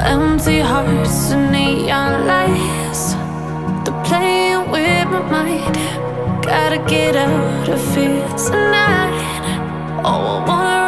Empty hearts and neon lights, they're playing with my mind. Gotta get out of here tonight. Oh, I wanna